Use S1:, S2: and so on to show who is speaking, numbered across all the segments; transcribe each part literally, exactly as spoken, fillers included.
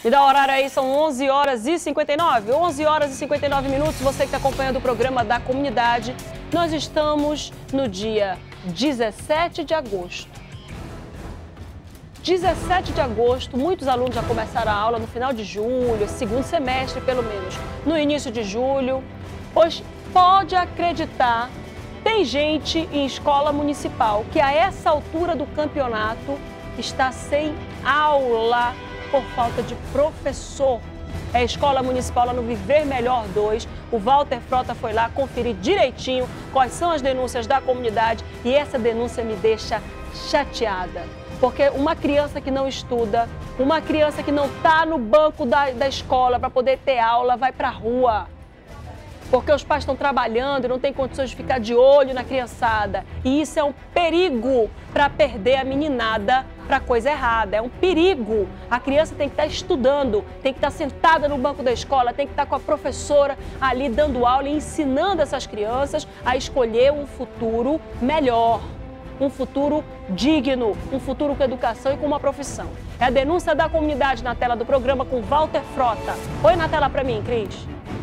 S1: Me dá o horário aí, são onze horas e cinquenta e nove. onze horas e cinquenta e nove minutos, você que está acompanhando o programa da comunidade. Nós estamos no dia dezessete de agosto. dezessete de agosto, muitos alunos já começaram a aula no final de julho, segundo semestre pelo menos, no início de julho. Pois pode acreditar, tem gente em escola municipal que a essa altura do campeonato está sem aula por falta de professor. É a Escola Municipal lá no Viver Melhor dois. O Walter Frota foi lá conferir direitinho quais são as denúncias da comunidade e essa denúncia me deixa chateada. Porque uma criança que não estuda, uma criança que não está no banco da, da escola para poder ter aula, vai para a rua. Porque os pais estão trabalhando e não têm condições de ficar de olho na criançada. E isso é um perigo para perder a meninada para coisa errada. É um perigo. A criança tem que estar estudando, tem que estar sentada no banco da escola, tem que estar com a professora ali dando aula e ensinando essas crianças a escolher um futuro melhor. Um futuro digno, um futuro com educação e com uma profissão. É a denúncia da comunidade na tela do programa com Walter Frota. Põe na tela para mim, Cris.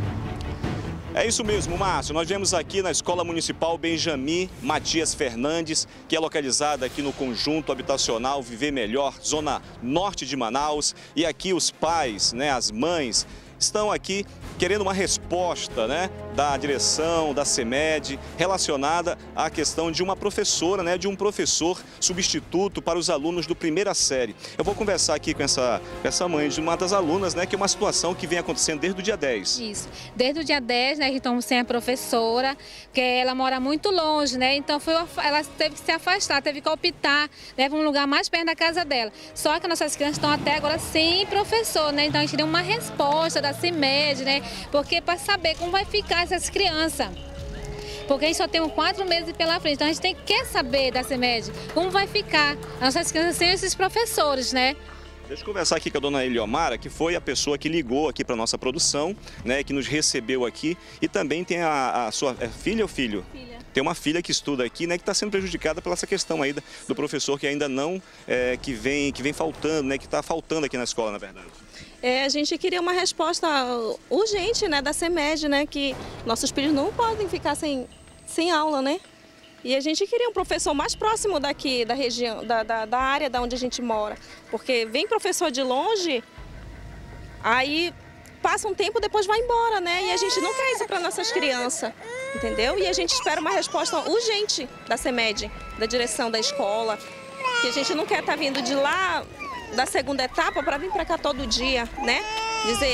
S2: É isso mesmo, Márcio. Nós viemos aqui na Escola Municipal Benjamin Matias Fernandes, que é localizada aqui no conjunto habitacional Viver Melhor, zona norte de Manaus. E aqui os pais, né, as mães, estão aqui querendo uma resposta, né, da direção, da CEMED, relacionada à questão de uma professora, né, de um professor substituto para os alunos do primeira série. Eu vou conversar aqui com essa, com essa mãe de uma das alunas, né, que é uma situação que vem acontecendo desde o dia dez.
S3: Isso, desde o dia dez, né, que estamos sem a professora, porque ela mora muito longe, né, então foi, ela teve que se afastar, teve que optar, né, para um lugar mais perto da casa dela. Só que nossas crianças estão até agora sem professor, né, então a gente deu uma resposta da CEMED, né, porque para saber como vai ficar essas crianças. Porque a gente só tem quatro meses pela frente, então a gente tem, quer saber da CEMED como vai ficar as nossas crianças sem esses professores, né?
S2: Deixa eu conversar aqui com a dona Eliomara, que foi a pessoa que ligou aqui para a nossa produção, né, que nos recebeu aqui. E também tem a, a sua é filha ou filho?
S3: Filha.
S2: Tem uma filha que estuda aqui, né, que está sendo prejudicada pela essa questão aí do professor que ainda não, é, que, vem, que vem faltando, né, que está faltando aqui na escola, na verdade.
S4: É, a gente queria uma resposta urgente, né, da CEMED, né, que nossos filhos não podem ficar sem, sem aula, né? E a gente queria um professor mais próximo daqui, da região, da, da, da área da onde a gente mora. Porque vem professor de longe, aí passa um tempo, depois vai embora, né? E a gente não quer isso para nossas crianças, entendeu? E a gente espera uma resposta urgente da CEMED, da direção da escola, que a gente não quer estar vindo de lá da segunda etapa para vir para cá todo dia, né? Dizer,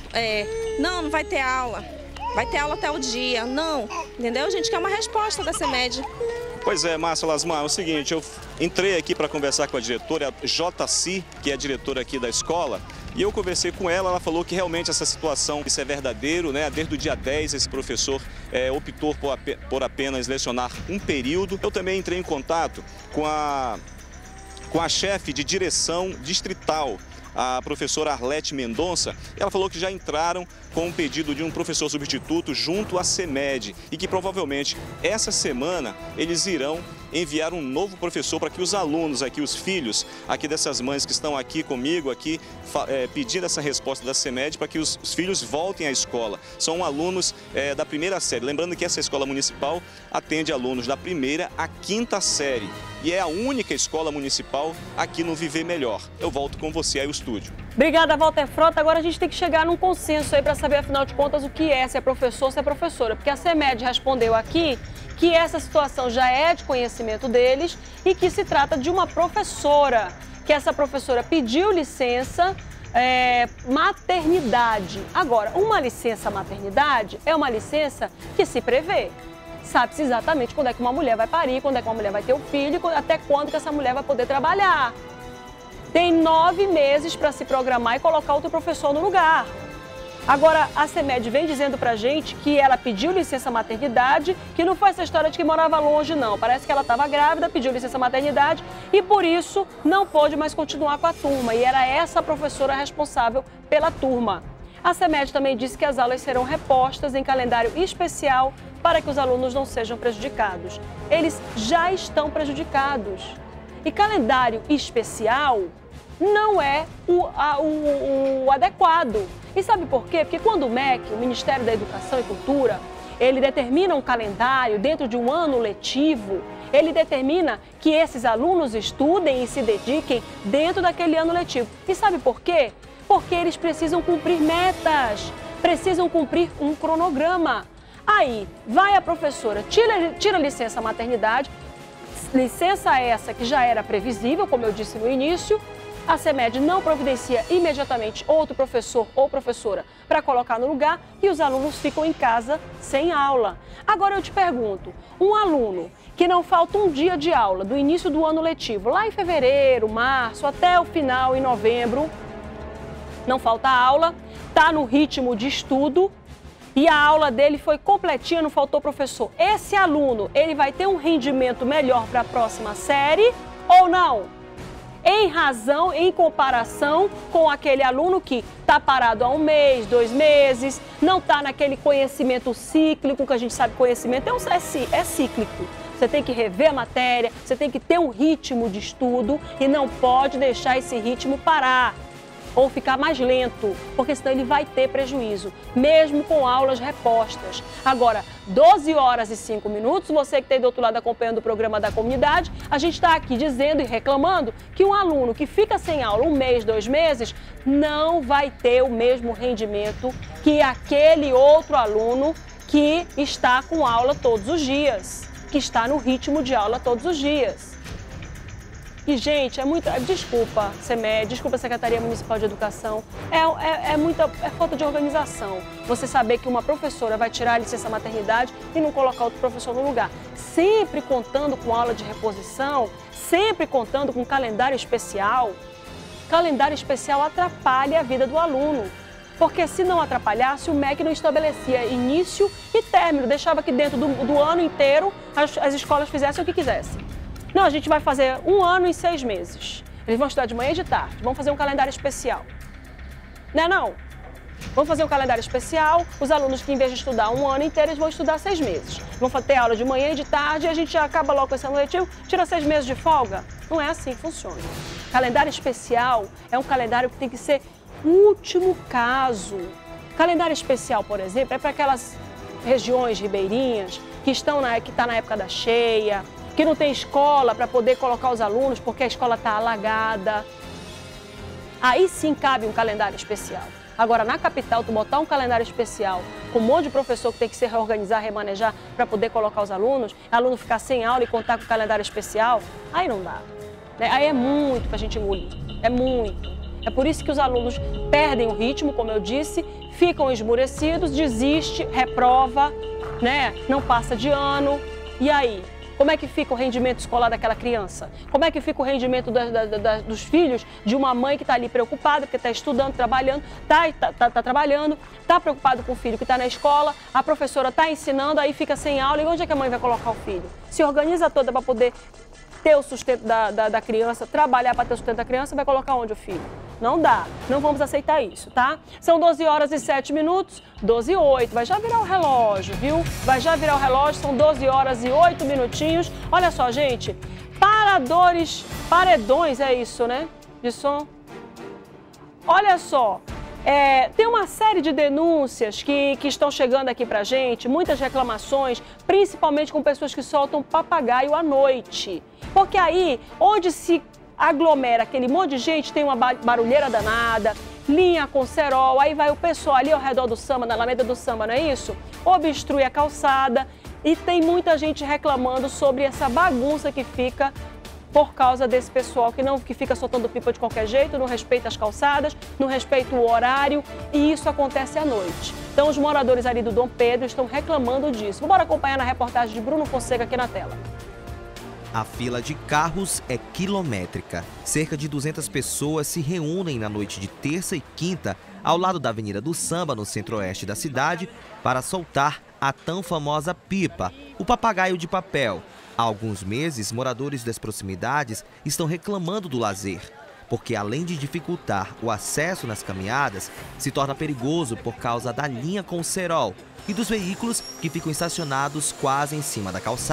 S4: é, não, não vai ter aula, vai ter aula até o dia, não, entendeu? A gente quer uma resposta da CEMED.
S2: Pois é, Márcia Lasmar, é o seguinte, eu entrei aqui para conversar com a diretora, a J C, que é a diretora aqui da escola, e eu conversei com ela, ela falou que realmente essa situação, isso é verdadeiro, né? Desde o dia dez, esse professor é, optou por, por apenas lecionar um período. Eu também entrei em contato com a... com a chefe de direção distrital, a professora Arlete Mendonça. Ela falou que já entraram com um pedido de um professor substituto junto à CEMED e que provavelmente essa semana eles irão enviar um novo professor para que os alunos aqui, os filhos aqui dessas mães que estão aqui comigo, aqui é, pedindo essa resposta da CEMED para que os, os filhos voltem à escola. São alunos é, da primeira série. Lembrando que essa escola municipal atende alunos da primeira à quinta série e é a única escola municipal aqui no Viver Melhor. Eu volto com você aí ao estúdio.
S1: Obrigada, Walter Frota. Agora a gente tem que chegar num consenso aí para saber, afinal de contas, o que é, se é professor, se é professora. Porque a CEMED respondeu aqui que essa situação já é de conhecimento deles e que se trata de uma professora, que essa professora pediu licença é, maternidade. Agora, uma licença maternidade é uma licença que se prevê. Sabe-se exatamente quando é que uma mulher vai parir, quando é que uma mulher vai ter um filho, até quando que essa mulher vai poder trabalhar. Tem nove meses para se programar e colocar outro professor no lugar. Agora, a CEMED vem dizendo pra gente que ela pediu licença maternidade, que não foi essa história de que morava longe, não. Parece que ela estava grávida, pediu licença maternidade e, por isso, não pôde mais continuar com a turma. E era essa professora responsável pela turma. A CEMED também disse que as aulas serão repostas em calendário especial para que os alunos não sejam prejudicados. Eles já estão prejudicados. E calendário especial não é o, a, o, o adequado. E sabe por quê? Porque quando o M E C, o Ministério da Educação e Cultura, ele determina um calendário dentro de um ano letivo, ele determina que esses alunos estudem e se dediquem dentro daquele ano letivo. E sabe por quê? Porque eles precisam cumprir metas, precisam cumprir um cronograma. Aí, vai a professora, tira, tira licença maternidade, licença essa que já era previsível, como eu disse no início, a CEMED não providencia imediatamente outro professor ou professora para colocar no lugar e os alunos ficam em casa sem aula. Agora eu te pergunto, um aluno que não falta um dia de aula do início do ano letivo, lá em fevereiro, março, até o final, em novembro, não falta aula, está no ritmo de estudo e a aula dele foi completinha, não faltou professor. Esse aluno, ele vai ter um rendimento melhor para a próxima série ou não? Em razão, em comparação com aquele aluno que está parado há um mês, dois meses, não está naquele conhecimento cíclico, que a gente sabe que conhecimento é, um, é, é cíclico. Você tem que rever a matéria, você tem que ter um ritmo de estudo e não pode deixar esse ritmo parar ou ficar mais lento, porque senão ele vai ter prejuízo, mesmo com aulas repostas. Agora, doze horas e cinco minutos, você que está aí do outro lado acompanhando o programa da comunidade, a gente está aqui dizendo e reclamando que um aluno que fica sem aula um mês, dois meses, não vai ter o mesmo rendimento que aquele outro aluno que está com aula todos os dias, que está no ritmo de aula todos os dias. E, gente, é muita... Desculpa, CEMED, desculpa, Secretaria Municipal de Educação. É, é, é muita é falta de organização. Você saber que uma professora vai tirar a licença maternidade e não colocar outro professor no lugar. Sempre contando com aula de reposição, sempre contando com calendário especial. Calendário especial atrapalha a vida do aluno. Porque se não atrapalhasse, o M E C não estabelecia início e término. Deixava que dentro do, do ano inteiro as, as escolas fizessem o que quisessem. Não, a gente vai fazer um ano em seis meses. Eles vão estudar de manhã e de tarde. Vamos fazer um calendário especial. Não é não? Vamos fazer um calendário especial. Os alunos que, em vez de estudar um ano inteiro, eles vão estudar seis meses. Vão ter aula de manhã e de tarde e a gente acaba logo com esse ano letivo, tira seis meses de folga. Não é assim que funciona. Calendário especial é um calendário que tem que ser último caso. Calendário especial, por exemplo, é para aquelas regiões ribeirinhas que estão na, que tá na época da cheia, que não tem escola para poder colocar os alunos porque a escola está alagada. Aí sim cabe um calendário especial. Agora, na capital, tu botar um calendário especial com um monte de professor que tem que se reorganizar, remanejar para poder colocar os alunos, aluno ficar sem aula e contar com o calendário especial, aí não dá. Aí é muito para a gente engolir, é muito. É por isso que os alunos perdem o ritmo, como eu disse, ficam esmurecidos, desiste, reprova, né? Não passa de ano, e aí? Como é que fica o rendimento escolar daquela criança? Como é que fica o rendimento da, da, da, dos filhos de uma mãe que está ali preocupada, porque está estudando, trabalhando, está tá, tá, tá trabalhando, está preocupado com o filho que está na escola, a professora está ensinando, aí fica sem aula, e onde é que a mãe vai colocar o filho? Se organiza toda para poder ter o sustento da, da, da criança, trabalhar para ter o sustento da criança, vai colocar onde o filho? Não dá, não vamos aceitar isso, tá? São doze horas e sete minutos, doze e oito, vai já virar o relógio, viu? Vai já virar o relógio, são doze horas e oito minutinhos. Olha só, gente, paradores, paredões, é isso, né? De som. Olha só, é, tem uma série de denúncias que, que estão chegando aqui pra gente, muitas reclamações, principalmente com pessoas que soltam papagaio à noite. Porque aí, onde se aglomera aquele monte de gente, tem uma barulheira danada, linha com cerol, aí vai o pessoal ali ao redor do samba, na Alameda do Samba, não é isso? Obstrui a calçada e tem muita gente reclamando sobre essa bagunça que fica por causa desse pessoal que não que fica soltando pipa de qualquer jeito, não respeita as calçadas, não respeita o horário, e isso acontece à noite. Então os moradores ali do Dom Pedro estão reclamando disso. Vamos acompanhar na reportagem de Bruno Fonseca aqui na tela.
S5: A fila de carros é quilométrica. Cerca de duzentas pessoas se reúnem na noite de terça e quinta ao lado da Avenida do Samba, no centro-oeste da cidade, para soltar a tão famosa pipa, o papagaio de papel. Há alguns meses, moradores das proximidades estão reclamando do lazer, porque além de dificultar o acesso nas caminhadas, se torna perigoso por causa da linha com cerol e dos veículos que ficam estacionados quase em cima da calçada.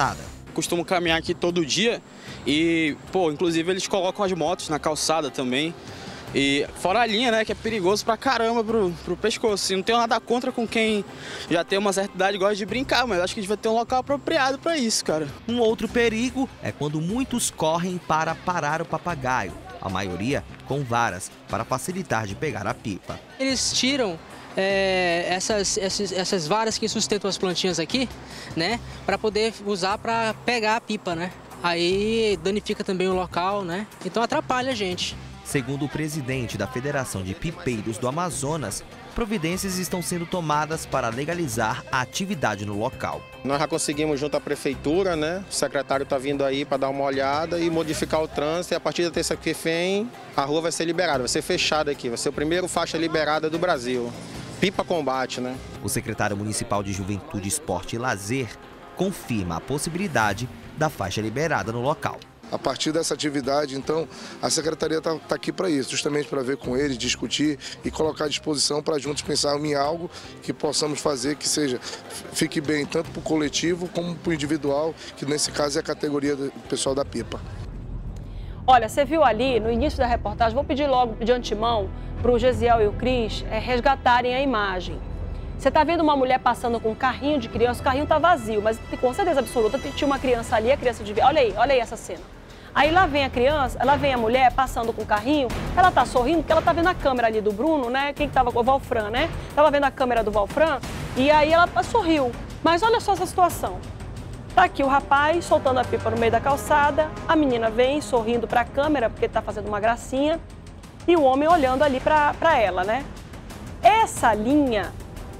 S6: Costumo caminhar aqui todo dia e, pô, inclusive eles colocam as motos na calçada também. E fora a linha, né, que é perigoso pra caramba pro, pro pescoço. E não tenho nada contra com quem já tem uma certa idade e gosta de brincar, mas acho que devia ter um local apropriado pra isso, cara.
S5: Um outro perigo é quando muitos correm para parar o papagaio, a maioria com varas, para facilitar de pegar a pipa.
S7: Eles tiram é, essas, essas, essas varas que sustentam as plantinhas aqui, né, para poder usar para pegar a pipa, né. Aí danifica também o local, né, então atrapalha a gente.
S5: Segundo o presidente da Federação de Pipeiros do Amazonas, providências estão sendo tomadas para legalizar a atividade no local.
S8: Nós já conseguimos junto à prefeitura, né? O secretário está vindo aí para dar uma olhada e modificar o trânsito. E a partir da terça-feira vem, a rua vai ser liberada, vai ser fechada aqui. Vai ser o primeiro faixa liberada do Brasil. Pipa combate, né?
S5: O secretário municipal de Juventude, Esporte e Lazer confirma a possibilidade da faixa liberada no local.
S9: A partir dessa atividade, então, a Secretaria está tá aqui para isso, justamente para ver com eles, discutir e colocar à disposição para juntos pensarmos em algo que possamos fazer que seja, fique bem tanto para o coletivo como para o individual, que nesse caso é a categoria do pessoal da pipa.
S1: Olha, você viu ali no início da reportagem, vou pedir logo de antemão para o Gesiel e o Cris é, resgatarem a imagem. Você está vendo uma mulher passando com um carrinho de criança, o carrinho está vazio, mas com certeza absoluta tinha uma criança ali, a criança devia... Olha aí, olha aí essa cena. Aí lá vem a criança, lá vem a mulher passando com o carrinho, ela tá sorrindo porque ela tá vendo a câmera ali do Bruno, né? Quem que tava com o Valfran, né? Tava vendo a câmera do Valfran e aí ela sorriu. Mas olha só essa situação. Tá aqui o rapaz soltando a pipa no meio da calçada, a menina vem sorrindo pra câmera porque tá fazendo uma gracinha e o homem olhando ali pra, pra ela, né? Essa linha,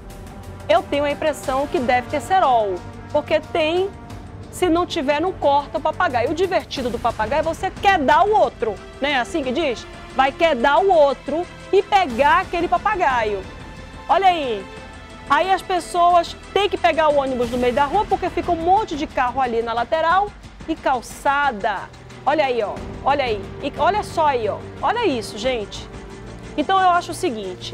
S1: eu tenho a impressão que deve ter cerol, porque tem... Se não tiver, não corta o papagaio. O divertido do papagaio é você quedar o outro, né? Assim que diz? Vai quedar o outro e pegar aquele papagaio. Olha aí. Aí as pessoas têm que pegar o ônibus no meio da rua porque fica um monte de carro ali na lateral e calçada. Olha aí, ó. Olha aí. E olha só aí, ó. Olha isso, gente. Então eu acho o seguinte.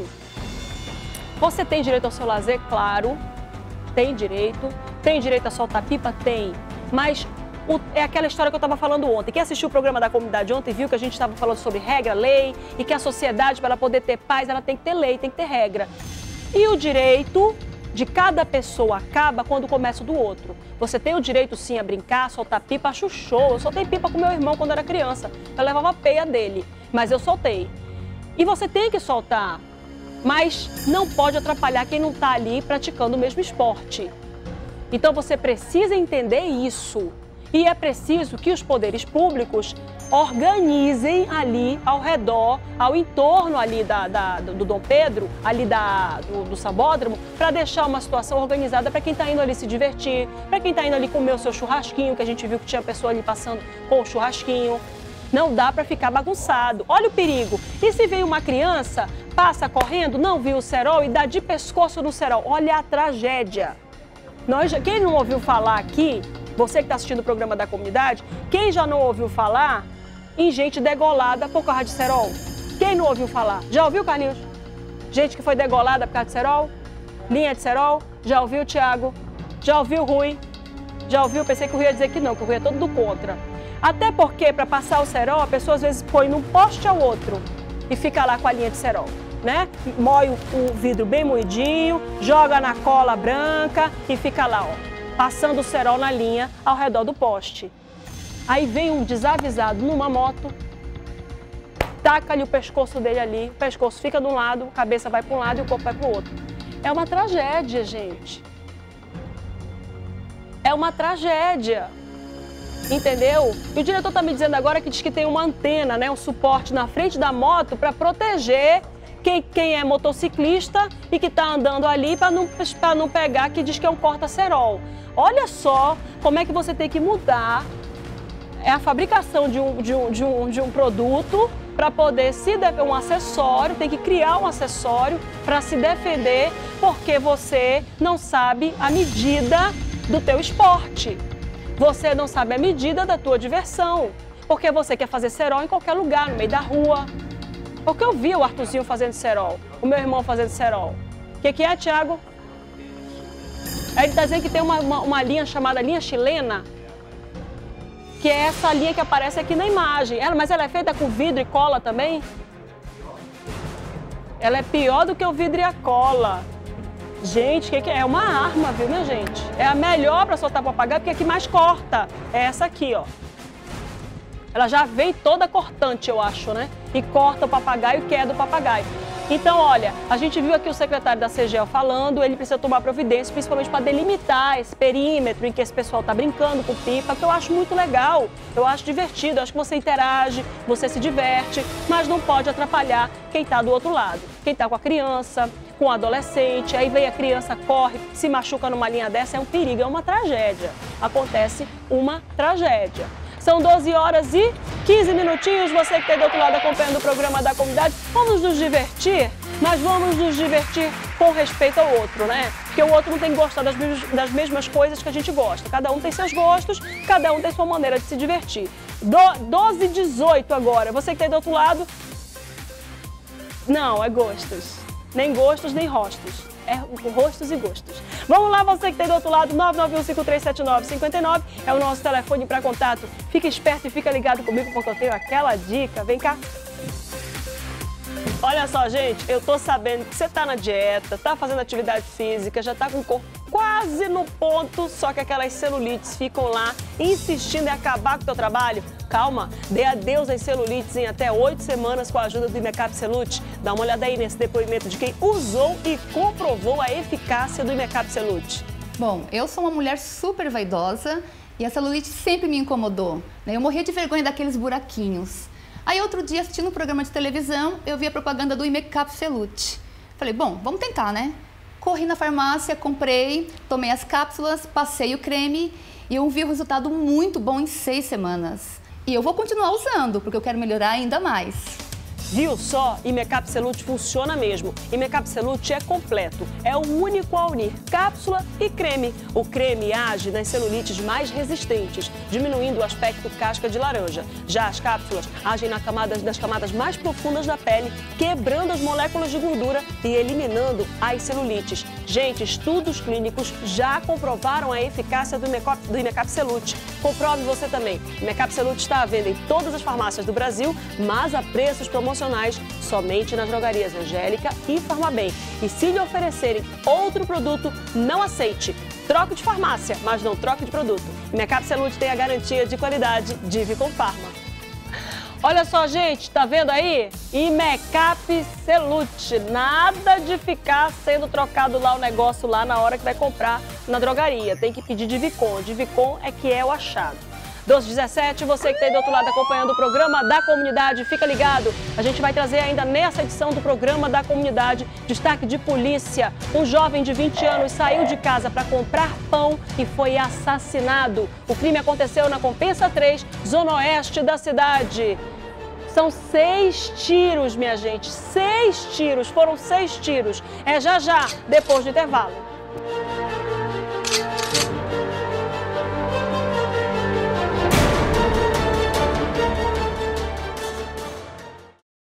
S1: Você tem direito ao seu lazer, claro. Tem direito. Tem direito a soltar pipa? Tem. Mas o, é aquela história que eu estava falando ontem. Quem assistiu o programa da comunidade ontem viu que a gente estava falando sobre regra, lei, e que a sociedade, para ela poder ter paz, ela tem que ter lei, tem que ter regra. E o direito de cada pessoa acaba quando começa o do outro. Você tem o direito, sim, a brincar, soltar pipa, acho show. Eu soltei pipa com meu irmão quando era criança. Eu levava a peia dele, mas eu soltei. E você tem que soltar, mas não pode atrapalhar quem não está ali praticando o mesmo esporte. Então você precisa entender isso e é preciso que os poderes públicos organizem ali ao redor, ao entorno ali da, da, do Dom Pedro, ali da, do, do Sambódromo, para deixar uma situação organizada para quem está indo ali se divertir, para quem está indo ali comer o seu churrasquinho, que a gente viu que tinha pessoa ali passando com o churrasquinho. Não dá para ficar bagunçado. Olha o perigo. E se vem uma criança, passa correndo, não viu o cerol e dá de pescoço no cerol? Olha a tragédia. Nós, quem não ouviu falar aqui, você que está assistindo o programa da comunidade, quem já não ouviu falar em gente degolada por causa de cerol? Quem não ouviu falar? Já ouviu, Carlinhos? Gente que foi degolada por causa de cerol? Linha de cerol? Já ouviu, Thiago? Já ouviu, Rui? Já ouviu? Pensei que o Rui ia dizer que não, que o Rui é todo do contra. Até porque, para passar o cerol, a pessoa às vezes põe num poste ao outro e fica lá com a linha de cerol. Né? Moe o vidro bem moidinho, joga na cola branca e fica lá, ó, passando o cerol na linha ao redor do poste. Aí vem um desavisado numa moto, taca-lhe o pescoço dele ali, o pescoço fica de um lado, a cabeça vai para um lado e o corpo vai para o outro. É uma tragédia, gente. É uma tragédia. Entendeu? E o diretor está me dizendo agora que diz que tem uma antena, né, um suporte na frente da moto para proteger Quem, quem é motociclista e que está andando ali para não, para não pegar, que diz que é um corta-cerol. Olha só como é que você tem que mudar é a fabricação de um, de um, de um, de um produto para poder se defender, um acessório, tem que criar um acessório para se defender porque você não sabe a medida do teu esporte. Você não sabe a medida da tua diversão, porque você quer fazer cerol em qualquer lugar, no meio da rua. Porque eu vi o Arthurzinho fazendo cerol, o meu irmão fazendo cerol. O que, que é, Thiago? Ele está dizendo que tem uma, uma, uma linha chamada linha chilena. que é essa linha que aparece aqui na imagem. Ela, mas ela é feita com vidro e cola também? Ela é pior do que o vidro e a cola. Gente, que que é? É uma arma, viu, minha gente? É a melhor para soltar papagaio, porque é a que mais corta. É essa aqui, ó. Ela já vem toda cortante, eu acho, né? E corta o papagaio, que é do papagaio. Então, olha, a gente viu aqui o secretário da CEGEL falando, ele precisa tomar providência, principalmente para delimitar esse perímetro em que esse pessoal está brincando com pipa, que eu acho muito legal, eu acho divertido, eu acho que você interage, você se diverte, mas não pode atrapalhar quem está do outro lado. Quem está com a criança, com o adolescente, aí vem a criança, corre, se machuca numa linha dessa, é um perigo, é uma tragédia. Acontece uma tragédia. São doze horas e quinze minutinhos, você que está do outro lado acompanhando o programa da comunidade. Vamos nos divertir, mas vamos nos divertir com respeito ao outro, né? Porque o outro não tem que gostar das mesmas, das mesmas coisas que a gente gosta. Cada um tem seus gostos, cada um tem sua maneira de se divertir. doze e dezoito agora, você que está do outro lado... Não, é gostos. Nem gostos, nem rostos. É rostos e gostos. Vamos lá, você que está do outro lado, nove nove um cinco três sete nove cinco nove é o nosso telefone para contato. Fica esperto e fica ligado comigo porque eu tenho aquela dica. Vem cá. Olha só, gente, eu tô sabendo que você tá na dieta, tá fazendo atividade física, já tá com o corpo quase no ponto, só que aquelas celulites ficam lá insistindo em acabar com o teu trabalho. Calma, dê adeus às celulites em até oito semanas com a ajuda do Imecap Celute. Dá uma olhada aí nesse depoimento de quem usou e comprovou a eficácia do Imecap Celute.
S10: Bom, eu sou uma mulher super vaidosa e a celulite sempre me incomodou, né? Eu morria de vergonha daqueles buraquinhos. Aí outro dia, assistindo um programa de televisão, eu vi a propaganda do Imecap Celute. Falei, bom, vamos tentar, né? Corri na farmácia, comprei, tomei as cápsulas, passei o creme e eu vi o resultado muito bom em seis semanas. E eu vou continuar usando, porque eu quero melhorar ainda mais.
S1: Viu só? Imecap Celute funciona mesmo. Imecap Celute é completo. É o único a unir cápsula e creme. O creme age nas celulites mais resistentes, diminuindo o aspecto casca de laranja. Já as cápsulas agem nas camadas, nas camadas mais profundas da pele, quebrando as moléculas de gordura e eliminando as celulites. Gente, estudos clínicos já comprovaram a eficácia do Imecap, do Imecap Celute. Comprove você também. Imecap Celute está à venda em todas as farmácias do Brasil, mas a preços promocionais somente nas drogarias Angélica e Farmabem. E se lhe oferecerem outro produto, não aceite. Troque de farmácia, mas não troque de produto. Imecap Celute tem a garantia de qualidade de Vicom Pharma. Olha só, gente, tá vendo aí? Imecap Celute. Nada de ficar sendo trocado lá o negócio lá na hora que vai comprar na drogaria. Tem que pedir de Vicom. De Vicom é que é o achado. doze e dezessete, você que está aí do outro lado acompanhando o programa da comunidade, fica ligado. A gente vai trazer ainda nessa edição do programa da comunidade destaque de polícia. Um jovem de vinte anos saiu de casa para comprar pão e foi assassinado. O crime aconteceu na Compensa três, zona oeste da cidade. São seis tiros, minha gente, seis tiros, foram seis tiros. É já já, depois do intervalo.